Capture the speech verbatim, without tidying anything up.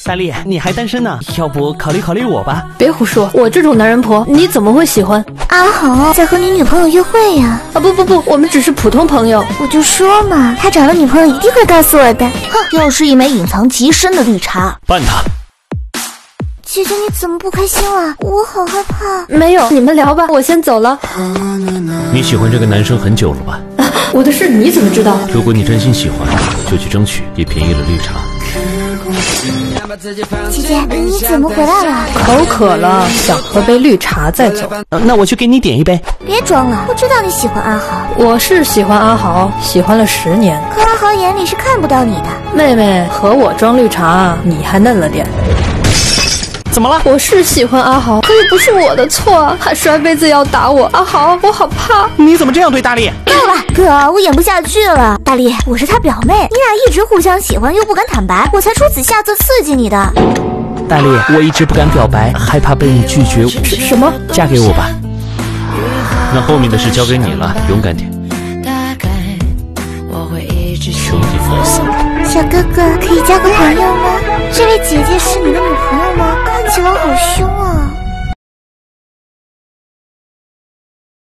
大力，你还单身呢，要不考虑考虑我吧？ 别胡说，我这种男人婆你怎么会喜欢？ 阿豪在和你女朋友约会呀？ 啊不不不，我们只是普通朋友。 我就说嘛，他找了女朋友一定会告诉我的。哼，又是一枚隐藏极深的绿茶， 办他！ 姐姐你怎么不开心了？我好害怕。 没有，你们聊吧，我先走了。 你喜欢这个男生很久了吧？ 啊，我的事你怎么知道？ 如果你真心喜欢，就去争取，也便宜了绿茶。 姐姐，你怎么回来了？ 口渴了，想喝杯绿茶再走。 呃、那我去给你点一杯。 别装了，我知道你喜欢阿豪。 我是喜欢阿豪，喜欢了十年。 可阿豪眼里是看不到你的。 妹妹，和我装绿茶，你还嫩了点。 怎么了？ 我是喜欢阿豪，可也不是我的错啊！还摔杯子要打我，阿豪，我好怕！ 你怎么这样对大力？ 够了，哥，我演不下去了。大力，我是他表妹，你俩一直互相喜欢又不敢坦白，我才出此下策刺激你的。 大力，我一直不敢表白，害怕被你拒绝。 什么？ 嫁给我吧。那后面的事交给你了，勇敢点。兄弟放肆。 小哥哥，可以交个朋友吗？这位姐姐是你的